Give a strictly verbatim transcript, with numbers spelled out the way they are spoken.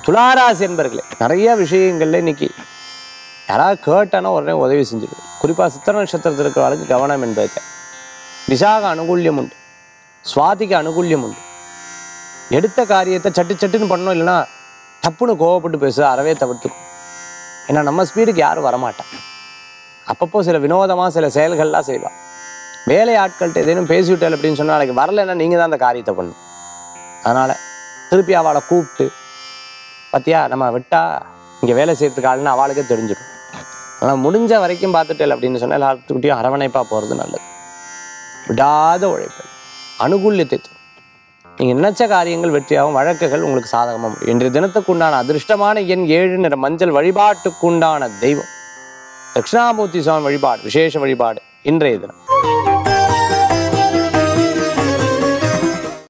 துளாராசி என்பர்களே, நிறைய விஷயங்கள்ல இன்னைக்கு யாராவது கேட்டானா உடனே உதவி செஞ்சிடும். குறிப்பாக சித்திர நட்சத்திரத்தில் இருக்கிறவர்களுக்கு கவனம் என்பது. விசாக அனுகூல்யம் உண்டு, சுவாதிக்கு அனுகூல்யம் உண்டு. எடுத்த காரியத்தை சட்டு சட்டுன்னு பண்ணணும், இல்லைன்னா தப்புன்னு கோவப்பட்டு பேச அறவே தவிர்த்துக்கும். ஏன்னா நம்ம ஸ்பீடுக்கு யாரும் வரமாட்டாங்க. அப்பப்போ சில வினோதமாக சில செயல்கள்லாம் செய்வாள். வேலை ஆட்கள்கிட்ட ஏதேனும் பேசிவிட்டால் அப்படின்னு சொன்னால் நாளைக்கு வரலைன்னா நீங்கள் தான் அந்த காரியத்தை பண்ணணும். அதனால் திருப்பி அவளை கூப்பிட்டு, பார்த்தியா நம்ம விட்டா இங்கே வேலை செய்யறதுக்கு ஆளுன்னு அவளுக்கே தெரிஞ்சிடும். ஆனால் முடிஞ்ச வரைக்கும் பார்த்துட்டேன் அப்படின்னு சொன்னால் எல்லாத்துக்கிட்டையும் அரவணைப்பாக போகிறது நல்லது. விடாத உழைப்பு அனுகூல்யத்தை தரும். நீங்கள் நினைச்ச காரியங்கள் வெற்றியாகும், வழக்குகள் உங்களுக்கு சாதகமாக முடியும். இன்றைய தினத்துக்குண்டான அதிர்ஷ்டமான எண் ஏழு, நிற மஞ்சள். வழிபாட்டுக்குண்டான தெய்வம் தட்சிணாமூர்த்தி சுவாமி வழிபாடு, விசேஷ வழிபாடு இன்றைய தினம்.